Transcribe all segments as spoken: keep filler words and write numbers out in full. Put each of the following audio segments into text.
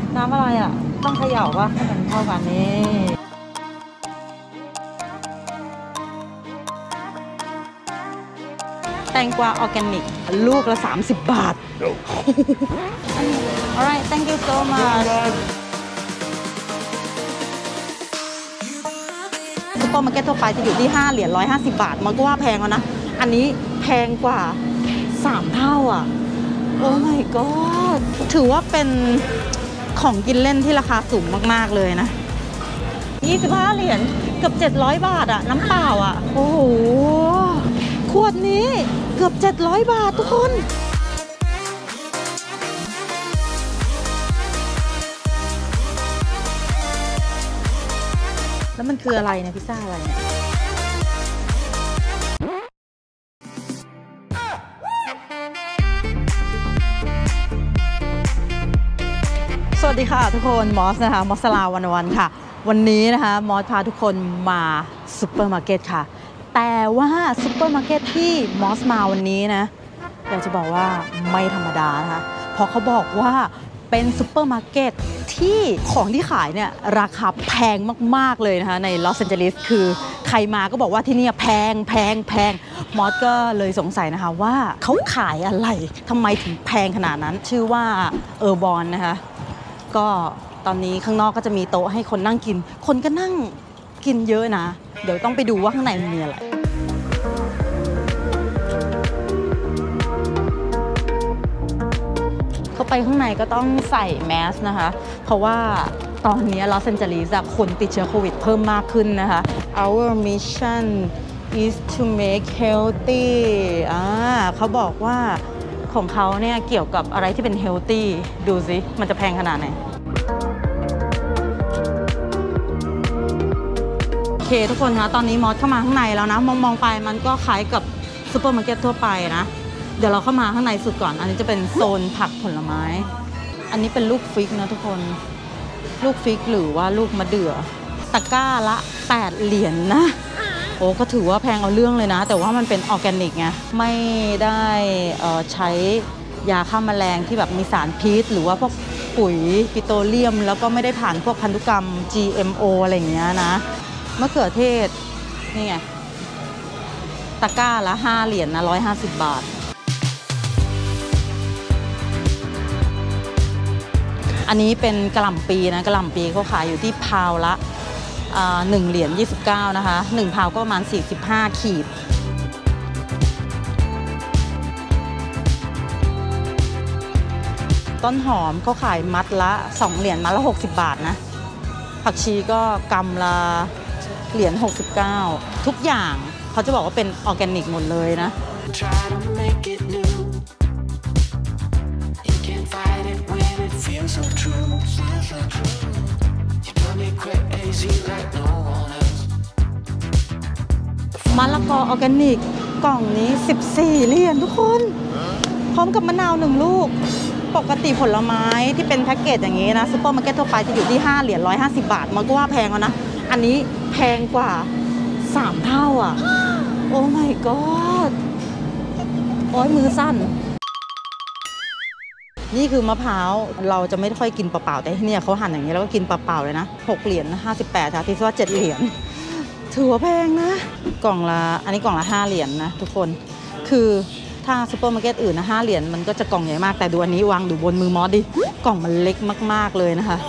น้ำอะไรอ่ะต้องเขย่าป่ะให้มันเข้ากันนี่แตงกวาออร์แกนิกลูกละสามสิบบาท alright thank you so much ซุปเปอร์มาร์เก็ตทั่วไปจะอยู่ที่ห้าเหรียญหนึ่งร้อยห้าสิบบาทมันก็ว่าแพงแล้วนะอันนี้แพงกว่าสามเท่าอ่ะโอ้ my god ถือว่าเป็นของกินเล่นที่ราคาสูงมากๆเลยนะยี่สิบห้าเหรียญเกือบเจ็ดร้อยบาทอะน้ำเปล่าอะโอ้โหขวดนี้เกือบเจ็ดร้อยบาททุกคนแล้วมันคืออะไรเนี่ยพิซซ่าอะไรเนี่ยสวัสดีค่ะทุกคนมอสนะคะมอสลาวันวันค่ะวันนี้นะคะมอสพาทุกคนมาซุปเปอร์มาร์เก็ตค่ะแต่ว่าซุปเปอร์มาร์เก็ตที่มอสมาวันนี้นะอยากจะบอกว่าไม่ธรรมดานะคะเพราะเขาบอกว่าเป็นซุปเปอร์มาร์เก็ตที่ของที่ขายเนี่ยราคาแพงมากๆเลยนะคะในลอสแอนเจลิสคือใครมาก็บอกว่าที่นี่แพงแพงแพงมอสก็เลยสงสัยนะคะว่าเขาขายอะไรทำไมถึงแพงขนาดนั้นชื่อว่าเออร์บอนนะคะก็ตอนนี้ข้างนอกก็จะมีโต๊ะให้คนนั่งกินคนก็นั่งกินเยอะนะเดี๋ยวต้องไปดูว่าข้างในมันมีอะไรเข้าไปข้างในก็ต้องใส่แมสนะคะเพราะว่าตอนนี้ลอสแอนเจลิสคนติดเชื้อโควิดเพิ่มมากขึ้นนะคะ Our mission is to make healthy อ่าเขาบอกว่าของเขาเนี่ยเกี่ยวกับอะไรที่เป็น healthy ดูสิมันจะแพงขนาดไหนโอเคทุกคนคะตอนนี้มอสเข้ามาข้างในแล้วนะมองมองไปมันก็คล้ายกับซูเปอร์มาร์เก็ตทั่วไปนะเดี๋ยวเราเข้ามาข้างในสุดก่อนอันนี้จะเป็นโซนผักผลไม้อันนี้เป็นลูกฟิกนะทุกคนลูกฟิกหรือว่าลูกมะเดื่อตะกร้าละแปดเหรียญ น, นะโอ้ก็ถือว่าแพงเอาเรื่องเลยนะแต่ว่ามันเป็นออร์แกนิกไงไม่ได้ใช้ยาฆ่าแมลงที่แบบมีสารพิษหรือว่าพวกปุ๋ยปิโตรเลียมแล้วก็ไม่ได้ผ่านพวกพันธุกรรม จี เอ็ม โอ อะไรอย่างเงี้ยนะมะเขือเทศนี่ไงตะกร้าละห้าเหรียญนะร้อยห้าสิบบาทอันนี้เป็นกะหล่ำปีนะกะหล่ำปีเขาขายอยู่ที่พาวละหนึ่งเหรียญยี่สิบเก้านะคะหนึ่งพาวก็ประมาณสี่สิบห้าขีดต้นหอมเขาขายมัดละสองเหรียญมัดละหกสิบบาทนะผักชีก็กำละเหรียญหกสิบเก้าทุกอย่างเขาจะบอกว่าเป็นออร์แกนิกหมดเลยนะมะละกอออร์แกนิกกล่องนี้สิบสี่เหรียญทุกคนพร้อมกับมะนาวหนึ่งลูกปกติผลไม้ที่เป็นแพ็กเกจอย่างนี้นะซุปเปอร์มาร์เก็ตทั่วไปจะอยู่ที่ห้าเหรียญหนึ่งร้อยห้าสิบบาทมันก็ว่าแพงแล้วนะอันนี้แพงกว่าสามเท่าอ่ะโอ้ my god โอ้ยมือสั้นนี่คือมะพร้าวเราจะไม่ค่อยกินเปล่าๆแต่ที่นี่เขาหั่นอย่างนี้แล้วก็กินเปล่าๆเลยนะหกเหรียญห้าสิบแปดค่ะที่ว่าเจ็ดเหรียญถือว่าแพงนะกล่องละอันนี้กล่องละห้าเหรียญนะทุกคนคือถ้าซุปเปอร์มาร์เก็ตอื่นนะห้าเหรียญมันก็จะกล่องใหญ่มากแต่ดูอันนี้วางดูบนมือมอสดิกล่องมันเล็กมากๆเลยนะคะ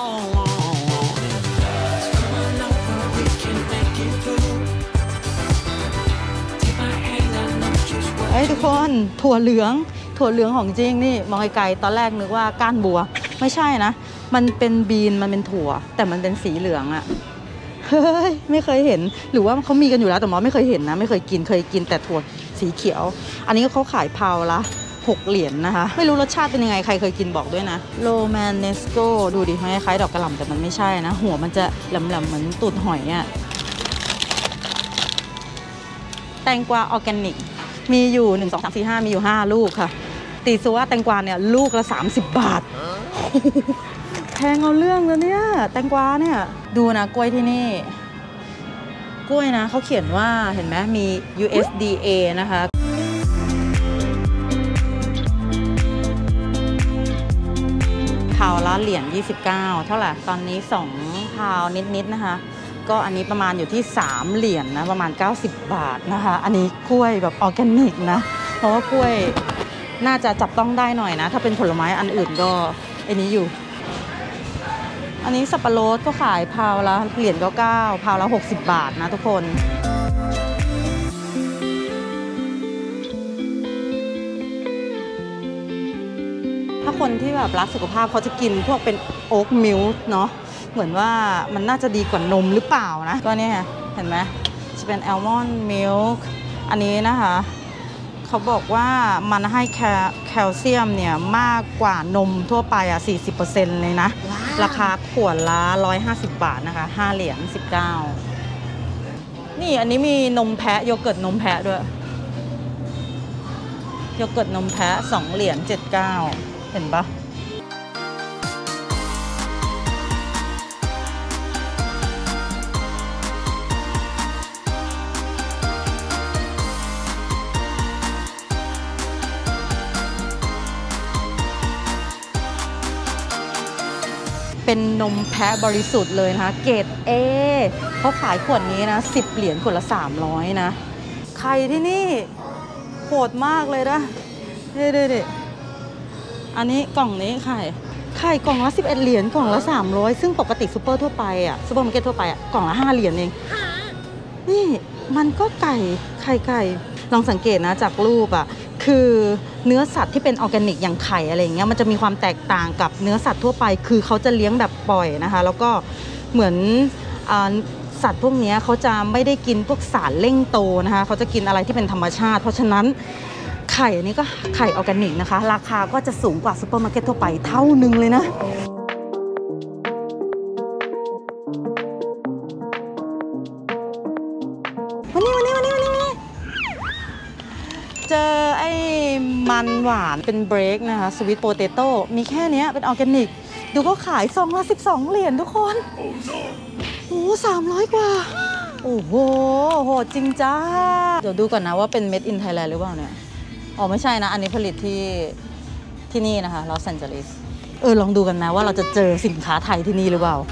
เฮ้ยทุกคนถั่วเหลืองถั่วเหลืองของจริงนี่มองไกลๆตอนแรกนึกว่าก้านบัวไม่ใช่นะมันเป็นบีนมันเป็นถั่วแต่มันเป็นสีเหลืองอะเฮ้ยไม่เคยเห็นหรือว่าเขามีกันอยู่แล้วแต่มอสไม่เคยเห็นนะไม่เคยกินเคยกินแต่ถั่วสีเขียวอันนี้เขาขายพาวละหกเหรียญ นะคะไม่รู้รสชาติเป็นยังไงใครเคยกินบอกด้วยนะโรแมนเนสโกดูดิคล้ายๆดอกกระหล่ำแต่มันไม่ใช่นะหัวมันจะแหลมๆเหมือนตูดหอยอะแตงกวาออร์แกนิกมีอยู่หนึ่ง สอง สาม สี่ ห้ามีอยู่ห้าลูกค่ะตีซัวแตงกวาเนี่ยลูกละสามสิบบาทแพงเอาเรื่องเลยเนี่ยแตงกวาเนี่ยดูนะกล้วยที่นี่กล้วยนะเขาเขียนว่าเห็นไหมมี ยู เอส ดี เอ นะคะพาวละละเหรียญยี่สิบเก้าเท่าไหร่ตอนนี้สองพาวนิดๆนะคะก็อันนี้ประมาณอยู่ที่สามเหรียญ น, นะประมาณเก้าสิบบาทนะคะอันนี้กล้วยแบบออร์แกนิกนะเพราะว่ากล้วยน่าจะจับต้องได้หน่อยนะถ้าเป็นผลไม้อันอื่นก็ไอ้นี้อยู่อันนี้สับปะรดก็ขายพาวละเหรียญก็เก้าพาวละหกสิบบาทนะทุกคนถ้าคนที่แบบรักสุขภาพเขาจะกินพวกเป็นโอ๊กมิลค์เนาะเหมือนว่ามันน่าจะดีกว่านมหรือเปล่านะก็เนี่ยเห็นไหมจะเป็นแอลมอนด์มิลค์อันนี้นะคะเขาบอกว่ามันให้แคลเซียมเนี่ยมากกว่านมทั่วไปอ่ะ สี่สิบเปอร์เซ็นต์ เลยนะ wow. ราคาขวดละหนึ่งร้อยห้าสิบบาทนะคะห้าเหรียญสิบเก้านี่อันนี้มีนมแพะโยเกิร์ตนมแพะด้วยโยเกิร์ตนมแพะสองเหรียญเจ็ดสิบเก้าเห็นปะเป็นนมแพะบริสุทธิ์เลยนะคะเกรด A เขาขายขวดนี้นะสิบเหรียญขวดละสามร้อยนะไข่ที่นี่โหดมากเลยนะเด็ดๆอันนี้กล่องนี้ไข่ไข่กล่องละสิบเอ็ดเหรียญกล่องละสามร้อยซึ่งปกติซูเปอร์ทั่วไปอ่ะซูเปอร์มาร์เก็ตทั่วไปอ่ะกล่องละห้าเหรียญเองนี่มันก็ไก่ไข่ไก่ลองสังเกตนะจากรูปอ่ะคือเนื้อสัตว์ที่เป็นออร์แกนิกอย่างไข่อะไรเงี้ยมันจะมีความแตกต่างกับเนื้อสัตว์ทั่วไปคือเขาจะเลี้ยงแบบปล่อยนะคะแล้วก็เหมือนสัตว์พวกนี้เขาจะไม่ได้กินพวกสารเร่งโตนะคะเขาจะกินอะไรที่เป็นธรรมชาติเพราะฉะนั้นไข่อันนี้ก็ไข่ออร์แกนิกนะคะราคาก็จะสูงกว่าซูเปอร์มาร์เก็ตทั่วไปเท่านึงเลยนะวันนี้วันนี้วันนี้วันนี้เจอไอ้มันหวานเป็นเบรกนะคะสวีทโปเตโต้มีแค่นี้เป็นออร์แกนิกดูก็ขายซองละสิบสองเหรียญทุกคนโอ้สามร้อยกว่าโอ้โหโหดจริงจ้าเดี๋ยวดูก่อนนะว่าเป็น Made in Thailand หรือเปล่าเนี่ยอ๋อไม่ใช่นะอันนี้ผลิตที่ที่นี่นะคะลอสแอนเจลิสเออลองดูกันนะว่าเราจะเจอสินค้าไทยที่นี่หรือเปล่า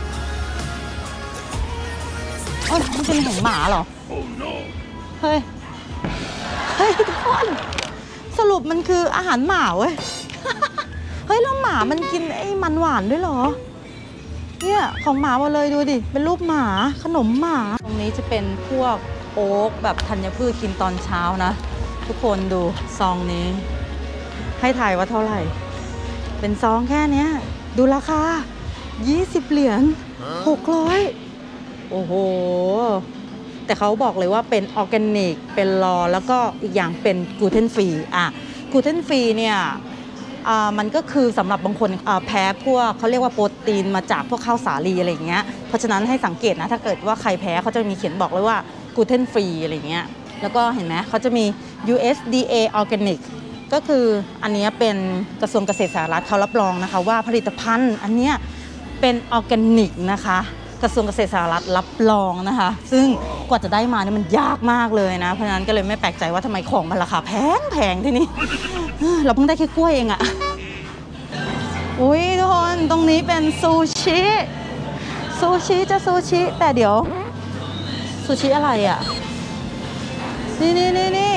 อ๋อมันเป็นของหมาเหรอเฮ้ยเฮ้ยทุกคนสรุปมันคืออาหารหมาเว้ยเฮ้ยแล้วหมามันกินไอ้มันหวานด้วยเหรอเนี่ยของหมาหมดเลยดูดิเป็นรูปหมาขนมหมาตรงนี้จะเป็นพวกโอ๊กแบบธัญพืชกินตอนเช้านะทุกคนดูซองนี้ให้ถ่ายว่าเท่าไหร่เป็นซองแค่นี้ดูราคายี่สิบเหรียญหกร้อยโอ้โหแต่เขาบอกเลยว่าเป็นออร์แกนิกเป็นรอแล้วก็อีกอย่างเป็นกลูเตนฟรีอ่ะกลูเตนฟรีเนี่ยมันก็คือสำหรับบางคนแพ้พวกเขาเรียกว่าโปรตีนมาจากพวกข้าวสาลีอะไรอย่างเงี้ยเพราะฉะนั้นให้สังเกตนะถ้าเกิดว่าใครแพ้เขาจะมีเขียนบอกเลยว่ากลูเตนฟรีอะไรอย่างเงี้ยแล้วก็เห็นไหมเขาจะมี ยู เอส ดี เอ Organic ก็คืออันนี้เป็นกระทรวงเกษตรสหรัฐเขารับรองนะคะว่าผลิตภัณฑ์อันนี้เป็นออร์แกนิกนะคะกระทรวงเกษตรสหรัฐรับรองนะคะซึ่งกว่าจะได้มาเนี่ยมันยากมากเลยนะเพราะฉะนั้นก็เลยไม่แปลกใจว่าทำไมของมันราคาแพงแพงที่นี่เราเพิ่งได้แค่กล้วยเองอะอุ้ยทุกคนตรงนี้เป็นซูชิซูชิจะซูชิแต่เดี๋ยวซูชิอะไรอะนี่นี่นี่นี่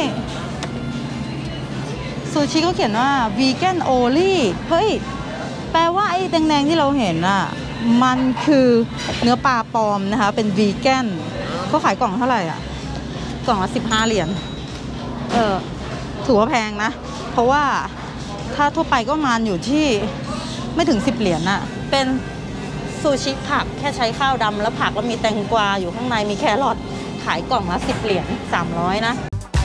ซูชิเขาเขียนว่า vegan only เฮ้ยแปลว่าไอ้แดงๆที่เราเห็นอะมันคือเนื้อปลาปลอมนะคะเป็นวีแกนเขาขายกล่องเท่าไหร่อ่ะกล่องละสิบห้าเหรียญเออถือว่าแพงนะเพราะว่าถ้าทั่วไปก็ประมาณอยู่ที่ไม่ถึงสิบเหรียญน่ะเป็นซูชิผักแค่ใช้ข้าวดำแล้วผักแล้วมีแตงกวาอยู่ข้างในมีแครอทขายกล่องละสิบเหรียญสามร้อยนะ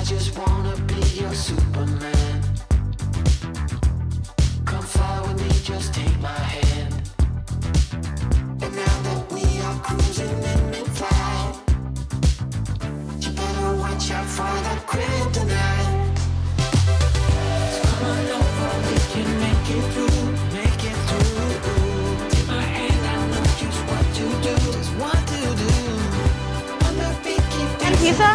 Pizza?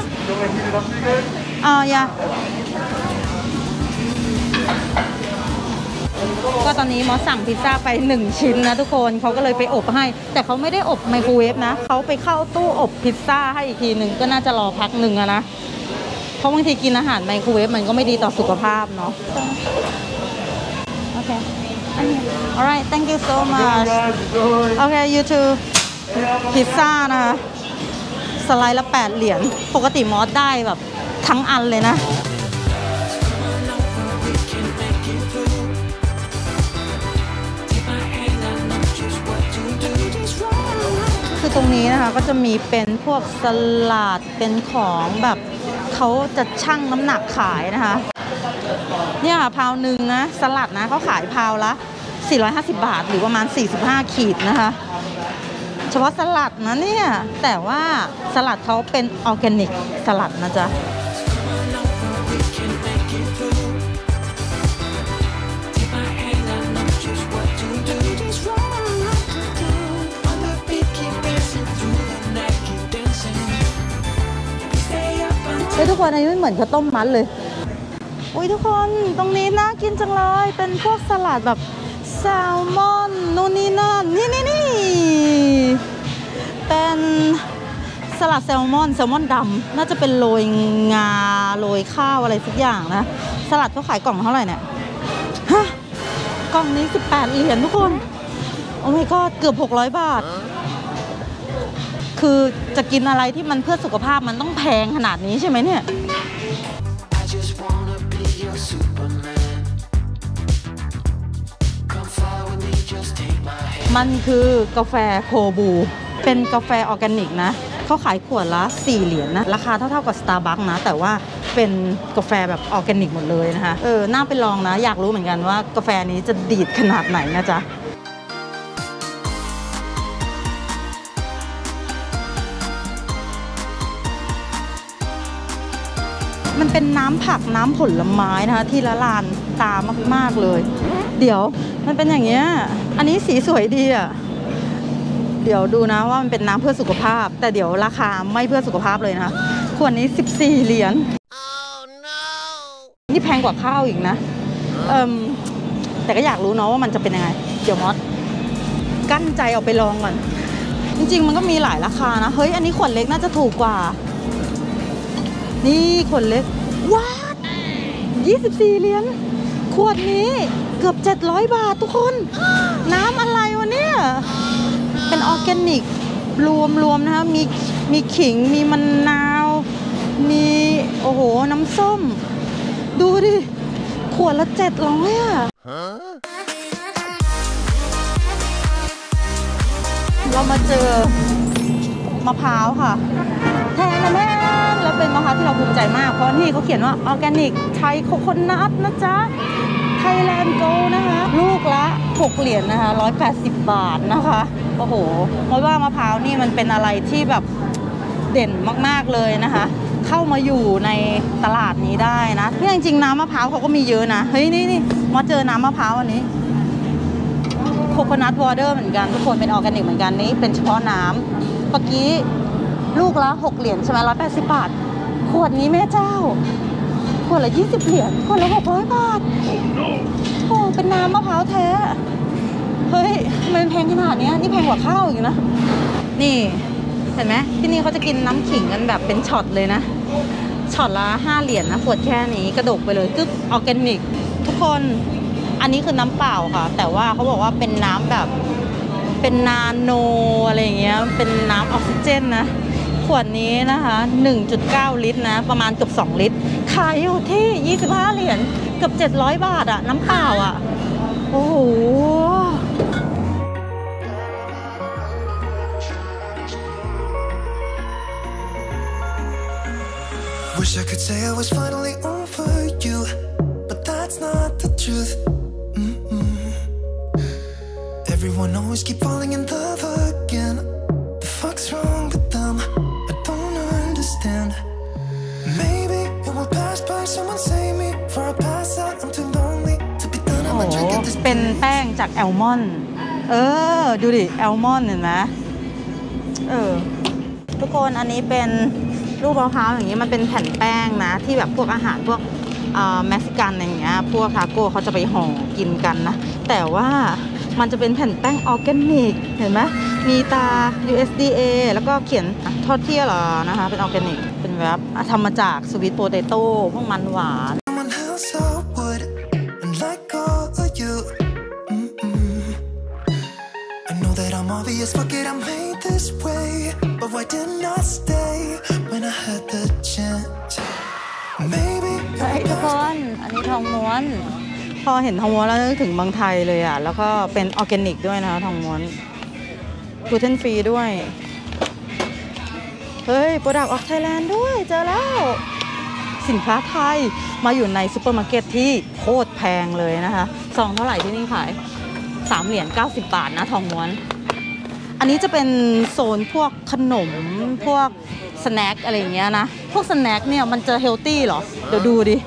Oh, yeah. ก็ตอนนี้มอสสั่งพิซซ่าไปหนึ่งชิ้นนะทุกคนเขาก็เลยไปอบให้แต่เขาไม่ได้อบไมโครเวฟนะเขาไปเข้าตู้อบพิซซ่าให้อีกทีหนึ่งก็น่าจะรอพักหนึ่งอะนะเพราะบางทีกินอาหารไมโครเวฟมันก็ไม่ดีต่อสุขภาพเนาะโอเค alright thank you so much okay you too พิซซ่านะคะสไลด์ละแปดเหรียญปกติมอสได้แบบทั้งอันเลยนะคือตรงนี้นะคะก็จะมีเป็นพวกสลัดเป็นของแบบเขาจะชั่งน้ำหนักขายนะคะเนี่ยพาวหนึ่งนะสลัดนะเขาขายพาวละสี่ร้อยห้าสิบบาทหรือประมาณสี่สิบห้าขีดนะคะเฉพาะสลัดนะเนี่ยแต่ว่าสลัดเขาเป็นออร์แกนิกสลัดนะจ๊ะเฮ้ยทุกคนอันนี้ไม่เหมือนข้าวต้มมัดเลยโอ้ยทุกคนตรงนี้น่ากินจังเลยเป็นพวกสลัดแบบแซลมอนนู่นนี่นั่นนี่นี่นี่เป็นสลัดแซลมอนแซลมอนดำน่าจะเป็นโรยงาโรยข้าวอะไรสักอย่างนะสลัดเขาขายกล่องเท่าไหร่เนี่ยฮะกล่องนี้สิบแปดเหรียญทุกคนโอ้ยก็เกือบหกร้อยบาทคือจะกินอะไรที่มันเพื่อสุขภาพมันต้องแพงขนาดนี้ใช่ไหมเนี่ยมันคือกาแฟโคบูเป็นกาแฟออร์แกนิกนะเขาขายขวดละสี่เหรียญ นะราคาเท่าๆกับ Starbucks นะแต่ว่าเป็นกาแฟแบบออร์แกนิกหมดเลยนะคะเออน่าไปลองนะอยากรู้เหมือนกันว่ากาแฟนี้จะดีดขนาดไหนนะจ๊ะมันเป็นน้ำผักน้ำผลไม้นะคะที่ละลานตามากๆเลยเดี๋ยวมันเป็นอย่างเงี้ยอันนี้สีสวยดีอ่ะเดี๋ยวดูนะว่ามันเป็นน้ำเพื่อสุขภาพแต่เดี๋ยวราคาไม่เพื่อสุขภาพเลยนะคะขวดนี้สิบสี่เหรียญ oh, no. นี่แพงกว่าข้าวอีกนะเอิ่มแต่ก็อยากรู้เนาะว่ามันจะเป็นยังไงเดี๋ยวมอสกั้นใจเอาไปลองก่อนจริงๆมันก็มีหลายราคานะเฮ้ยอันนี้ขวดเล็กน่าจะถูกกว่านี่ขวดเล็กว้ายี่สิบสี่เหรียญขวดนี้เกือบเจ็ดร้อยบาททุกคนน้ำอะไรวะเนี่ยเป็นออร์แกนิกรวมๆนะคะมีมีขิงมีมะนาวมีโอ้โหน้ำส้มดูดิขวดละเจ็ดร้อยอ่ะเรามาเจอมะพร้าวค่ะแทนนะแม่แล้วเป็นมะพร้าวที่เราภูมิใจมากเพราะนี่เขาเขียนว่าออร์แกนิกไทยโคโคนัทนะจ๊ะไทยแลนด์โกนะคะลูกละหกเหรียญนะคะร้อยแปดสิบบาทนะคะโอ้โหเพราะว่ามะพร้าวนี่มันเป็นอะไรที่แบบเด่นมากๆเลยนะคะเข้ามาอยู่ในตลาดนี้ได้นะที่จริงๆน้ำมะพร้าวเขาก็มีเยอะนะเฮ้ยนี่นี่มาเจอน้ำมะพร้าวอันนี้โคโคนัทวอเตอร์เหมือนกันทุกคนเป็นออร์แกนิกเหมือนกันนี้เป็นเฉพาะน้ำเมื่อกี้ลูกละหกเหรียญใช่ไหมร้อยแปดสิบบาทขวดนี้แม่เจ้าขวดละยี่สิบเหรียญขวดละหกร้อยบาทโอ้เป็นน้ำมะพร้าวแท้เฮ้ยมันแพงขนาดนี้นี่แพงกว่าข้าวอีกนะนี่เห็นไหมที่นี่เขาจะกินน้ำขิงกันแบบเป็นช็อตเลยนะช็อตละห้าเหรียญนะขวดแค่นี้กระดกไปเลยกึ๊บออร์แกนิกทุกคนอันนี้คือน้ำเปล่าค่ะแต่ว่าเขาบอกว่าเป็นน้ำแบบเป็นนาโนอะไรอย่างเงี้ยเป็นน้ำออกซิเจนนะขวดนี้นะคะ หนึ่งจุดเก้า ลิตรนะประมาณเกือบสองลิตรขายอยู่ที่ยี่สิบห้าเหรียญเกือบเจ็ดร้อยบาทอะน้ำเปล่าอะโอ้โห Wish I could say I was finally over you, but that's not the truth. Mm-mm. Everyone always keep falling in love again. The fuck's wrong with them? I don't understand. Maybe it will pass by. Someone save me for I pass out. I'm too lonely to be done. I'm drinking this. เป็นแป้งจากแอลมอนด์เออดูดิแอลมอนด์เห็นไหมเออทุกคนอันนี้เป็นลูกมะพร้าวอย่างนี้มันเป็นแผ่นแป้งนะที่แบบพวกอาหารพวกเม็กซิกันอย่างเงี้ยพวกทาโก้เขาจะไปห่อกินกันนะแต่ว่ามันจะเป็นแผ่นแป้งออร์แกนิกเห็นไหมมีตา ยู เอส ดี เอ แล้วก็เขียนทอดเที่ยเหรอนะคะเป็นออร์แกนิกเป็นแบบทำมาจากสวีทโปเตโต้พวกมันหวาน Fuck it, I made this way, but why didn't I stay when I had the chance? Maybe เฮ้ยทุกคนอันนี้ทองม้วนพอเห็นทองม้วนแล้วนึกถึงเมืองไทยเลยอ่ะแล้วก็เป็นออร์แกนิกด้วยนะทองม้วนกลูเตนฟรีด้วยเฮ้ยโปรดักต์ออฟไทยแลนด์ด้วยเจอแล้วสินค้าไทยมาอยู่ในซูเปอร์มาร์เก็ตที่โคตรแพงเลยนะคะซองเท่าไหร่ที่นี่ขายสามเหรียญเก้าสิบบาทนะทองม้วนอันนี้จะเป็นโซนพวกขนมพวกสแน็คอะไรอย่างเงี้ยนะพวกสแน็คเนี่ยมันจะเฮลตี้เหรอเดี๋ยวดูดิ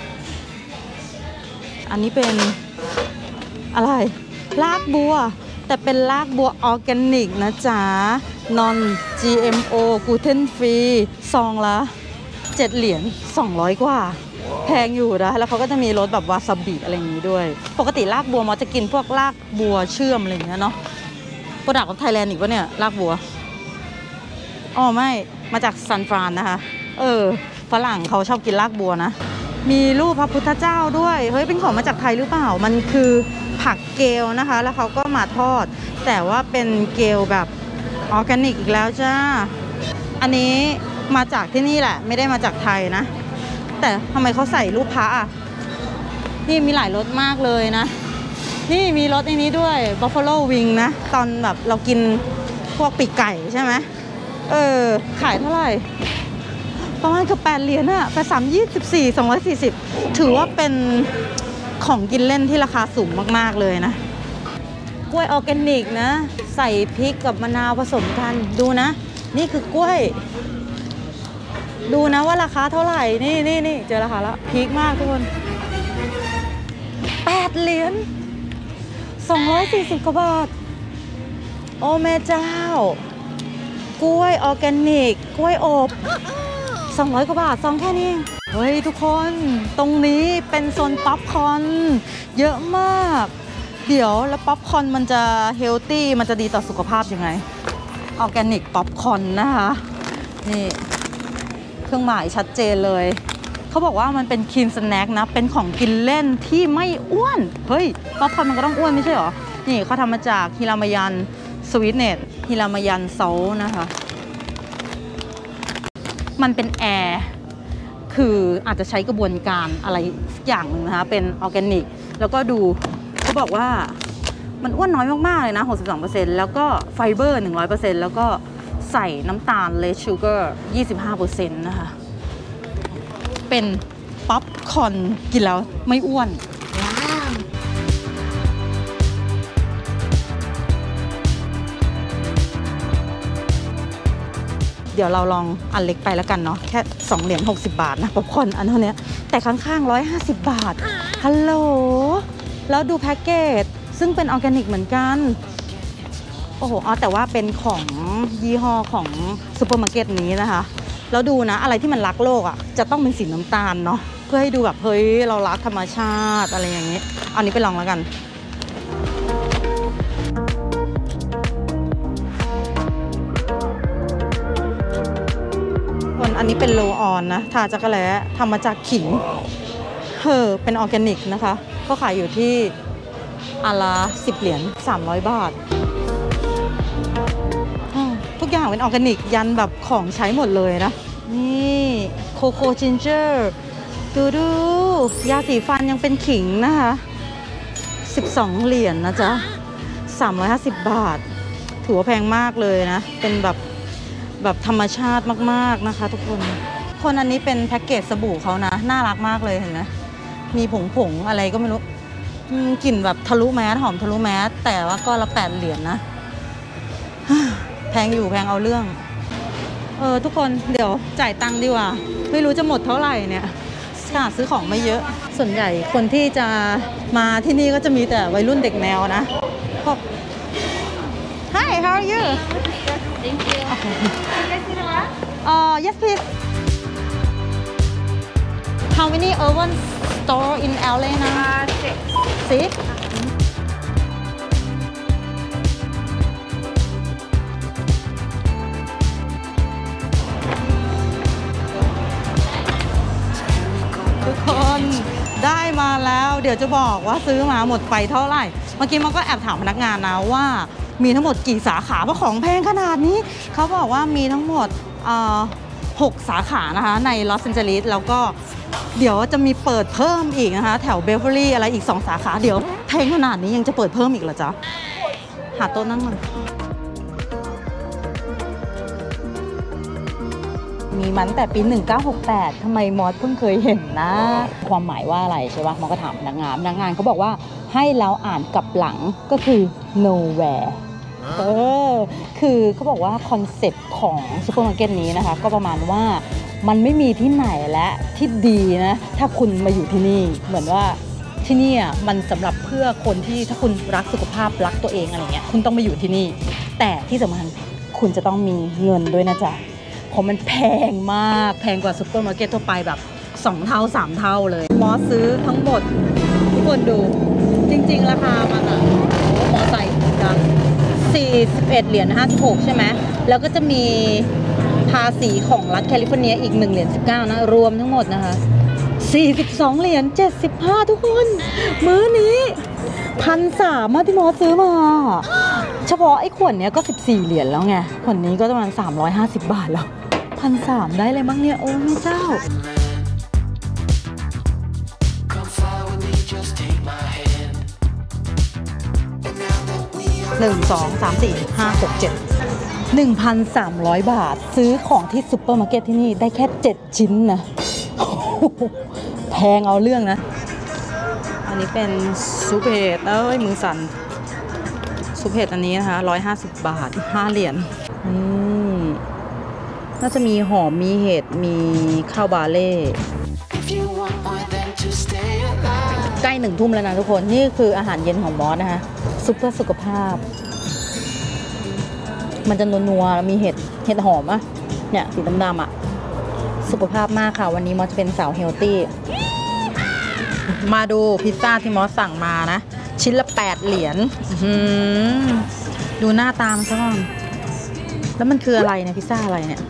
อันนี้เป็นอะไรรากบัวแต่เป็นรากบัวออร์แกนิกนะจ๊ะ non จี เอ็ม โอ gluten free ซองละเจ็ดเหรียญสองร้อยกว่าแพงอยู่นะแล้วเขาก็จะมีรสแบบวาซาบิอะไรอย่างงี้ด้วยปกติรากบัวมันจะกินพวกรากบัวเชื่อมอะไรอย่างเงี้ยเนาะโปรดักต์ของไทยแลนด์อีกวะเนี่ยรากบัวอ๋อไม่มาจากซันฟรานนะคะเออฝรั่งเขาชอบกินรากบัวนะมีรูปพระพุทธเจ้าด้วยเฮ้ยเป็นของมาจากไทยหรือเปล่ามันคือผักเกลนะคะแล้วเขาก็มาทอดแต่ว่าเป็นเกลแบบออร์แกนิกอีกแล้วจ้าอันนี้มาจากที่นี่แหละไม่ได้มาจากไทยนะแต่ทำไมเขาใส่รูปพระอ่ะนี่มีหลายรสมากเลยนะนี่มีรสในนี้ด้วย Buffalo Wing นะตอนแบบเรากินพวกปีกไก่ใช่ไหมเออขายเท่าไหร่ประมาณเกือบแปดเหรียญอะไปสามยี่สิบสี่สองร้อยสี่สิบถือว่าเป็นของกินเล่นที่ราคาสูงมากๆเลยนะกล้วยออร์แกนิกนะใส่พริกกับมะนาวผสมกันดูนะนี่คือกล้วยดูนะว่าราคาเท่าไหร่นี่นี่นี่เจอราคาแล้วพริกมากทุกคนแปดเหรียญสองร้อยสี่สิบกว่าบาทโอ้แม่เจ้ากล้วยออร์แกนิกกล้วยอบสองร้อยกว่าบาทซองแค่นี้เฮ้ยทุกคนตรงนี้เป็นโซนป๊อปคอร์นเยอะมากเดี๋ยวแล้วป๊อปคอร์นมันจะเฮลตี้มันจะดีต่อสุขภาพยังไงออร์แกนิกป๊อปคอร์นนะคะนี่เครื่องหมายชัดเจนเลยเขาบอกว่ามันเป็นคีนสแน็คนะเป็นของกินเล่นที่ไม่อ้วนเฮ้ยป๊อปคอร์นมันก็ต้องอ้วนไม่ใช่หรอนี่เขาทำมาจากฮิรามายันสวีทเนตฮิรามายันโซลนะคะมันเป็นแอร์คืออาจจะใช้กระบวนการอะไรสักอย่างหนึ่งนะคะเป็นออร์แกนิกแล้วก็ดูเขาบอกว่ามันอ้วนน้อยมากๆเลยนะ หกสิบสองเปอร์เซ็นต์ แล้วก็ไฟเบอร์ หนึ่งร้อยเปอร์เซ็นต์ แล้วก็ใส่น้ำตาลเลสชูเกอร์ ยี่สิบห้าเปอร์เซ็นต์ นะคะเป็นป๊อปคอร์นกินแล้วไม่อ้วนเดี๋ยวเราลองอันเล็กไปแล้วกันเนาะแค่สองเหรียญหกสิบบาทนะป๊อปคอร์นอันเท่านี้แต่ข้างๆหนึ่งร้อยห้าสิบบาทฮัลโหลแล้วดูแพ็กเกจซึ่งเป็นออร์แกนิกเหมือนกันโอ้โหอ๋อแต่ว่าเป็นของยี่ห้อของซูเปอร์มาร์เก็ตนี้นะคะแล้วดูนะอะไรที่มันรักโลกอ่ะจะต้องเป็นสีน้ำตาลเนาะเพื่อให้ดูแบบเฮ้ยเรารักธรรมชาติอะไรอย่างนี้เอานี้ไปลองแล้วกันอันนี้เป็นโลออนนะทาจักรแล้ทำมาจากขิงเฮ้อเป็นออร์แกนิกนะคะก็ขายอยู่ที่อันละสิบเหรียญสามร้อยบาททุกอย่างเป็นออร์แกนิกยันแบบของใช้หมดเลยนะนี่โคโค่จินเจอร์ดูดูยาสีฟันยังเป็นขิงนะคะสิบสองเหรียญ นะจ๊ะสามร้อยห้าสิบบาทถือว่าแพงมากเลยนะเป็นแบบแบบธรรมชาติมากๆนะคะทุกคนคนอันนี้เป็นแพ็กเกจสบู่เขานะน่ารักมากเลยเห็นไหมมีผงผงอะไรก็ไม่รู้กลิ่นแบบทะลุแมสหอมทะลุแมสแต่ว่าก็ละแปดเหรียญ นะแพงอยู่แพงเอาเรื่องเออทุกคนเดี๋ยวจ่ายตังค์ดีกว่าไม่รู้จะหมดเท่าไหร่เนี่ยค่ะซื้อของไม่เยอะส่วนใหญ่คนที่จะมาที่นี่ก็จะมีแต่วัยรุ่นเด็กแนวนะพวก Hi how are you Thank you. Okay. Can you guys see the last? Uh, yes please How many urban store in แอล เอ นะ Seeทุกคนได้มาแล้วเดี๋ยวจะบอกว่าซื้อมาหมดไปเท่าไหร่เมื่อกี้มันก็แอบถามพนักงานนะว่ามีทั้งหมดกี่สาขาเพราะของแพงขนาดนี้เขาบอกว่ามีทั้งหมดหกสาขานะคะในลอสแอนเจลิสแล้วก็เดี๋ยวจะมีเปิดเพิ่มอีกนะคะแถวเบเวอรี่อะไรอีกสองสาขาเดี๋ยวแพงขนาดนี้ยังจะเปิดเพิ่มอีกเหรอจ๊ะหาโต๊ะนั่งมันมีมันแต่ปีหนึ่งเก้าหกแปดทำไมมอสเพิ่งเคยเห็นนะความหมายว่าอะไรใช่ปะมอสก็ถามพนักงานพนักงานเขาบอกว่าให้เราอ่านกลับหลังก็คือ nowhere เออคือเขาบอกว่าคอนเซ็ปต์ของซูเปอร์มาร์เก็ตนี้นะคะก็ประมาณว่ามันไม่มีที่ไหนและที่ดีนะถ้าคุณมาอยู่ที่นี่เหมือนว่าที่นี่อ่ะมันสำหรับเพื่อคนที่ถ้าคุณรักสุขภาพรักตัวเองอะไรเงี้ยคุณต้องมาอยู่ที่นี่แต่ที่สำคัญคุณจะต้องมีเงินด้วยนะจ๊ะเพราะมันแพงมากแพงกว่าซูเปอร์มาร์เก็ตทั่วไปแบบสองเท่าสามเท่าเลยมอสซื้อทั้งหมดทุกคนดูจริงๆราคามันอ่ะมอสใส่กันสี่สิบเอ็ดเหรียญห้าสิบหกใช่ไหมแล้วก็จะมีภาษีของรัฐแคลิฟอร์เนียอีกหนึ่งเหรียญสิบเก้านะรวมทั้งหมดนะคะสี่สิบสองเหรียญเจ็ดสิบห้าทุกคนมื้อนี้พันสามมาที่มอสซื้อมาเฉพาะไอ้ขวดเนี้ยก็สิบสี่เหรียญแล้วไงขวดนี้ก็ประมาณสามร้อยห้าสิบบาทแล้วพันสามได้เลยมั้งเนี่ยโอ้แม่เจ้าหนึ่งสองสามสี่ห้าหกเจ็ดหนึ่งพันสามร้อยบาทซื้อของที่ซุปเปอร์มาร์เก็ตที่นี่ได้แค่เจ็ดชิ้นนะแพงเอาเรื่องนะอันนี้เป็นซุปเห็ดเอ้ยมือสั่นซุปเห็ดอันนี้นะคะร้อยห้าสิบบาทห้าเหรียญนี่น่าจะมีหอมมีเห็ดมีข้าวบาเล่ใกล้หนึ่งทุ่มแล้วนะทุกคนนี่คืออาหารเย็นของมอสนะคะซุปเพื่อสุขภาพมันจะนัวๆมีเห็ดเห็ดหอมอะเนี่ยสีดำๆอะสุขภาพมากค่ะวันนี้มอสจะเป็นสาวเฮลตี้มาดูพิซซ่าที่มอสสั่งมานะชิ้นละแปดเหรียญดูหน้าตามซะก่อนแล้วมันคืออะไรเนี่ยพิซซ่าอะไรเนี่ย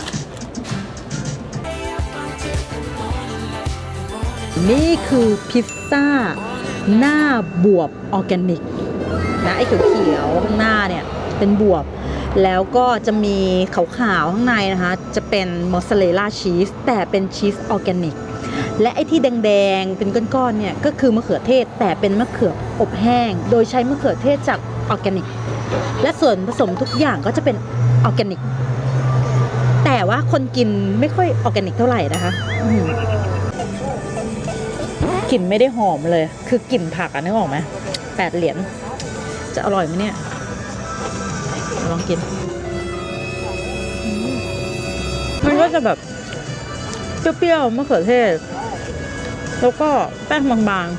นี่คือพิซซ่าหน้าบวบออร์แกนิกนะไอ้เขียวๆข้างหน้าเนี่ยเป็นบวบแล้วก็จะมีขาวๆข้างในนะคะจะเป็นมอสซาเรลล่าชีสแต่เป็นชีสออร์แกนิกและไอ้ที่แดงๆเป็นก้อนๆเนี่ยก็คือมะเขือเทศแต่เป็นมะเขืออบแห้งโดยใช้มะเขือเทศจากออร์แกนิกและส่วนผสมทุกอย่างก็จะเป็นออร์แกนิกแต่ว่าคนกินไม่ค่อยออร์แกนิกเท่าไหร่นะคะกลิ่นไม่ได้หอมเลยคือกลิ่นผักอ่ะนึกออกไหมแปดเหรียญจะอร่อยไหมเนี่ยลองกินมันก็จะแบบเปรี้ยวๆมะเขือเทศแล้วก็แป้งบาง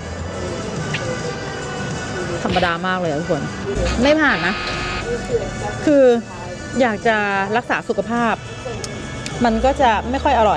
ๆธรรมดามากเลยทุกคนไม่ผ่านนะคืออยากจะรักษาสุขภาพมันก็จะไม่ค่อยอร่อย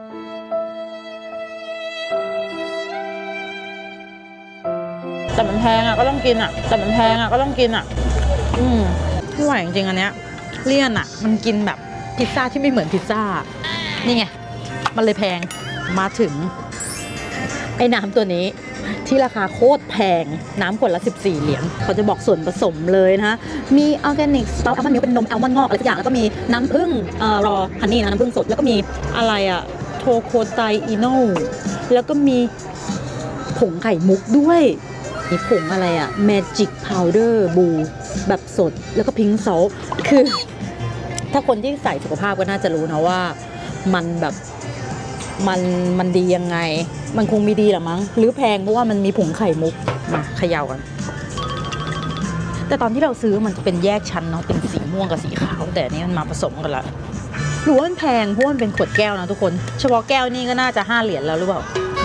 แต่มันแพงอ่ะก็ต้องกินอ่ะแต่มันแพงอ่ะก็ต้องกินอ่ะอืมไม่ไหวจริงๆอันเนี้ยเลี่ยนอ่ะมันกินแบบพิซซ่าที่ไม่เหมือนพิซซ่านี่ไงมันเลยแพงมาถึงไอ้น้ำตัวนี้ที่ราคาโคตรแพงน้ำขวดละสิบสี่เหรียญเขาจะบอกส่วนผสมเลยนะคะมีออร์แกนิกสตาร์อัลมอนด์มิลค์เป็นนมอัลมอนด์งอกอะไรสักอย่างแล้วก็มีน้ำผึ้งเอ่อรอฮันนี่นะน้ำผึ้งสดแล้วก็มีอะไรอ่ะโทโคไตอิโนแล้วก็มีผงไข่มุกด้วยมีผงอะไรอะ Magic Powder Blue แบบสดแล้วก็ Pink Salt คือถ้าคนที่ใส่สุขภาพก็น่าจะรู้นะว่ามันแบบมันมันดียังไงมันคงมีดีหรอมั้งหรือแพงเพราะว่ามันมีผงไข่มุกมาเขย่ากันแต่ตอนที่เราซื้อมันจะเป็นแยกชั้นเนาะเป็นสีม่วงกับสีขาวแต่อันนี้มันมาผสมกันละหรือว่ามันแพงเพราะมันเป็นขวดแก้วนะทุกคนเฉพาะแก้วนี่ก็น่าจะห้าเหรียญแล้วหรือเปล่า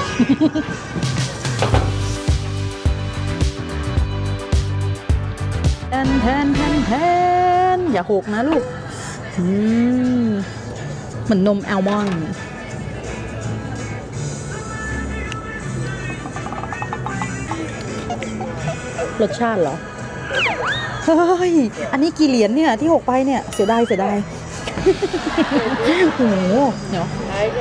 แทนแทนแทนแทนอย่าหกนะลูกอืมเหมือนนมแอลมอนด์รสชาติเหรอเฮ้ยอันนี้กี่เหรียญเนี่ยที่หกไปเนี่ยเสียดายเสียดายโอ้โหเนาะ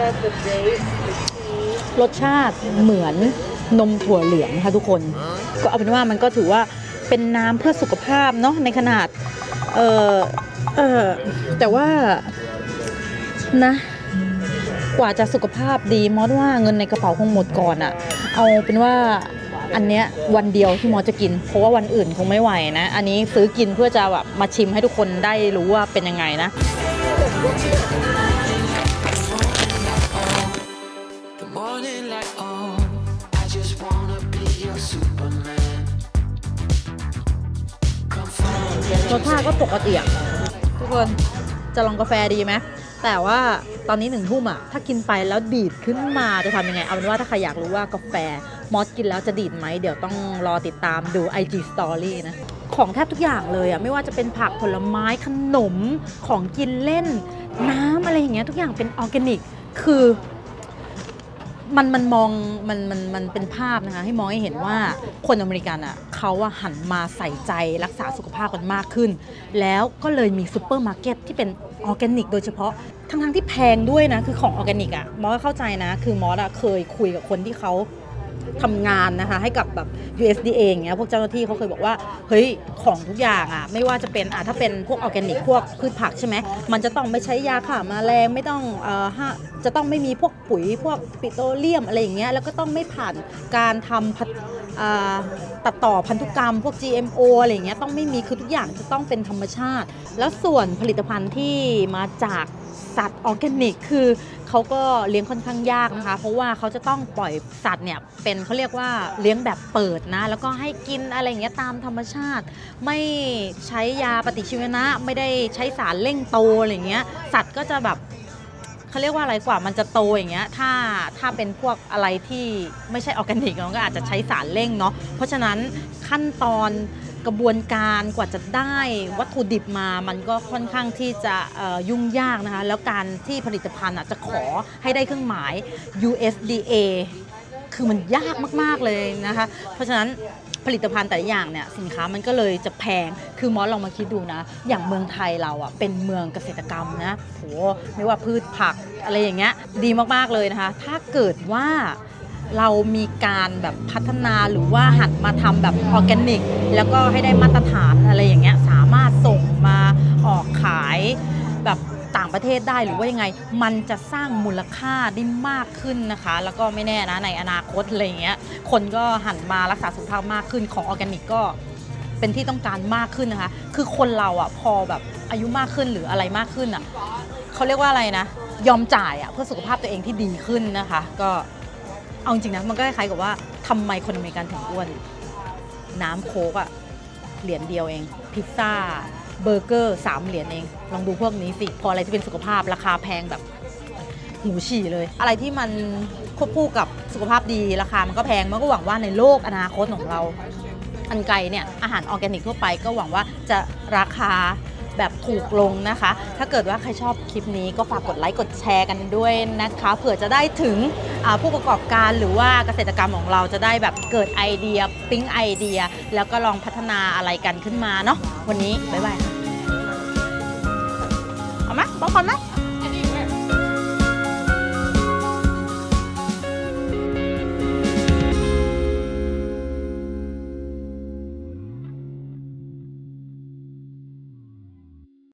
รสชาติเหมือนนมถั่วเหลืองค่ะทุกคนก็เอาเป็นว่ามันก็ถือว่าเป็นน้ำเพื่อสุขภาพเนาะในขนาดเออเออแต่ว่านะกว่าจะสุขภาพดีมอสว่าเงินในกระเป๋าคงหมดก่อนอะเอาเป็นว่าอันเนี้ยวันเดียวที่มอสจะกินเพราะว่าวันอื่นคงไม่ไหวนะอันนี้ซื้อกินเพื่อจะแบบมาชิมให้ทุกคนได้รู้ว่าเป็นยังไงนะรสชาติก็ปกติอ่ะทุกคนจะลองกาแฟดีไหมแต่ว่าตอนนี้หนึ่งทุ่มอ่ะถ้ากินไปแล้วดีดขึ้นมาจะทำยังไงเอาเป็นว่าถ้าใครอยากรู้ว่ากาแฟมอสกินแล้วจะดีดไหมเดี๋ยวต้องรอติดตามดู ไอ จี Story นะของแทบทุกอย่างเลยอ่ะไม่ว่าจะเป็นผักผลไม้ขนมของกินเล่นน้ำอะไรอย่างเงี้ยทุกอย่างเป็นออร์แกนิกคือมันมันมองมันมันมันเป็นภาพนะคะให้มองให้เห็นว่าคนอเมริกันอ่ะเขาอะหันมาใส่ใจรักษาสุขภาพกันมากขึ้นแล้วก็เลยมีซูเปอร์มาร์เก็ตที่เป็นออร์แกนิกโดยเฉพาะทั้งทั้งที่แพงด้วยนะคือของออร์แกนิกอ่ะมอสเข้าใจนะคือมอสอะเคยคุยกับคนที่เขาทำงานนะคะให้กับแบบ ยู เอส ดี เอ อย่างเงี้ยพวกเจ้าหน้าที่เขาเคยบอกว่าเฮ้ยของทุกอย่างอ่ะไม่ว่าจะเป็นอ่ะถ้าเป็นพวกออร์แกนิกพวกพืชผักใช่ไหมมันจะต้องไม่ใช้ยาฆ่าแมลงไม่ต้องเอ่อจะต้องไม่มีพวกปุ๋ยพวกปิโตรเลียมอะไรอย่างเงี้ยแล้วก็ต้องไม่ผ่านการทำตัดต่อพันธุกรรมพวก จี เอ็ม โอ อะไรอย่างเงี้ยต้องไม่มีคือทุกอย่างจะต้องเป็นธรรมชาติแล้วส่วนผลิตภัณฑ์ที่มาจากสัตว์ออร์แกนิกคือเขาก็เลี้ยงค่อนข้างยากนะคะเพราะว่าเขาจะต้องปล่อยสัตว์เนี่ยเป็นเขาเรียกว่าเลี้ยงแบบเปิดนะแล้วก็ให้กินอะไรอย่างเงี้ยตามธรรมชาติไม่ใช้ยาปฏิชีวนะไม่ได้ใช้สารเร่งโตอะไรอย่างเงี้ยสัตว์ก็จะแบบเขาเรียกว่าอะไรกว่ามันจะโตอย่างเงี้ยถ้าถ้าเป็นพวกอะไรที่ไม่ใช่ออร์แกนิกเราก็อาจจะใช้สารเร่งเนาะเพราะฉะนั้นขั้นตอนกระบวนการกว่าจะได้วัตถุดิบมามันก็ค่อนข้างที่จะยุ่งยากนะคะแล้วการที่ผลิตภัณฑ์จะขอให้ได้เครื่องหมาย ยู เอส ดี เอ คือมันยากมากๆเลยนะคะเพราะฉะนั้นผลิตภัณฑ์แต่ละอย่างเนี่ยสินค้ามันก็เลยจะแพงคือมอสลองมาคิดดูนะอย่างเมืองไทยเราอ่ะเป็นเมืองเกษตรกรรมนะโหไม่ว่าพืชผักอะไรอย่างเงี้ยดีมากๆเลยนะคะถ้าเกิดว่าเรามีการแบบพัฒนาหรือว่าหันมาทำแบบออร์แกนิกแล้วก็ให้ได้มาตรฐานอะไรอย่างเงี้ยสามารถส่งมาออกขายแบบต่างประเทศได้หรือว่ายังไงมันจะสร้างมูลค่าได้มากขึ้นนะคะแล้วก็ไม่แน่นะในอนาคตอะไรอย่างเงี้ยคนก็หันมารักษาสุขภาพมากขึ้นของออร์แกนิกก็เป็นที่ต้องการมากขึ้นนะคะคือคนเราอ่ะพอแบบอายุมากขึ้นหรืออะไรมากขึ้นอ่ะเขาเรียกว่าอะไรนะยอมจ่ายอ่ะเพื่อสุขภาพตัวเองที่ดีขึ้นนะคะก็เอาจริงนะมันก็คล้ายๆกับว่าทำไมคนอเมริกันถึงอ้วนน้ำโค้กอะเหรียญเดียวเองพิซซ่าเบอร์เกอร์สามเหรียญเองลองดูพวกนี้สิพออะไรที่เป็นสุขภาพราคาแพงแบบหูฉี่เลยอะไรที่มันควบคู่กับสุขภาพดีราคามันก็แพงมันก็หวังว่าในโลกอนาคตของเราอันไกลเนี่ยอาหารออร์แกนิกทั่วไปก็หวังว่าจะราคาแบบถูกลงนะคะถ้าเกิดว่าใครชอบคลิปนี้ก็ฝากกดไลค์กดแชร์กันด้วยนะคะเผื่อจะได้ถึงผู้ประกอบการหรือว่าเกษตรกรรมของเราจะได้แบบเกิดไอเดียปิ๊งไอเดียแล้วก็ลองพัฒนาอะไรกันขึ้นมาเนาะวันนี้บ๊ายบายเอาไหมบอกก่อนไหม